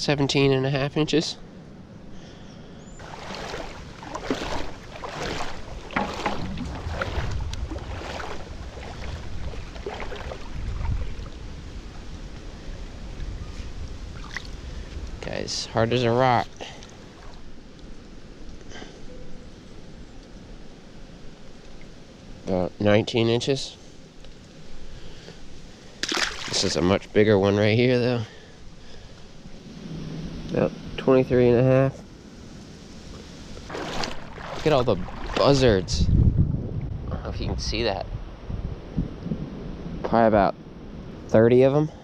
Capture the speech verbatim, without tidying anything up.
seventeen and a half inches. Guys, hard as a rock. About nineteen inches. This is a much bigger one right here though. About twenty-three and a half. Look at all the buzzards. I don't know if you can see that. Probably about thirty of them.